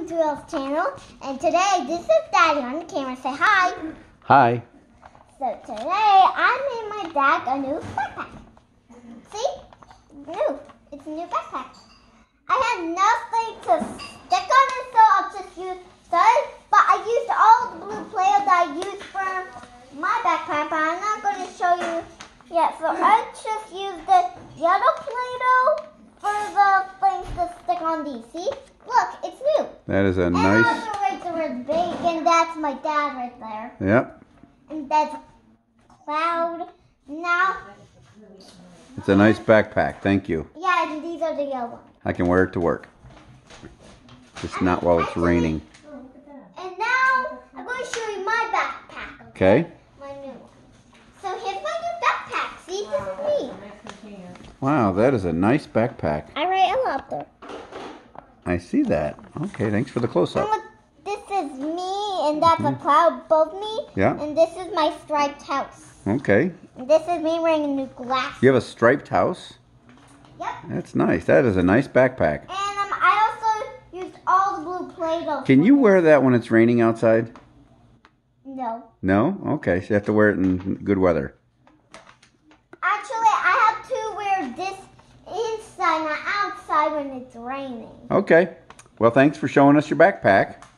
to Elf's channel, and today this is Daddy on the camera. Say hi. Hi. So today I made my dad a new backpack. See? New. It's a new backpack. I had nothing to stick on it, so I'll just use studs. But I used all the blue Play-Doh that I used for my backpack, but I'm not going to show you yet. So I just used the yellow Play-Doh for the things to stick on these. See? Look, it's new. That is a and nice. Also right there is big, and that's my dad right there. Yep. And that's Cloud. Now. It's a nice backpack. Thank you. Yeah, and these are the yellow ones. I can wear it to work. Just not while it's raining. And now I'm going to show you my backpack. Okay. My new one. So here's my new backpack. See, this is me. Wow, that is a nice backpack. I write a lot there. I see that. Okay, thanks for the close-up. This is me, and that's a cloud above me. Yeah. And this is my striped house. Okay. And this is me wearing a new glass. You have a striped house? Yep. That's nice. That is a nice backpack. And I also used all the blue Play-Doh. Can you wear that when it's raining outside? No. No? Okay, so you have to wear it in good weather. Actually, I have to wear this inside, not outside when it's raining. Okay. Well, thanks for showing us your backpack.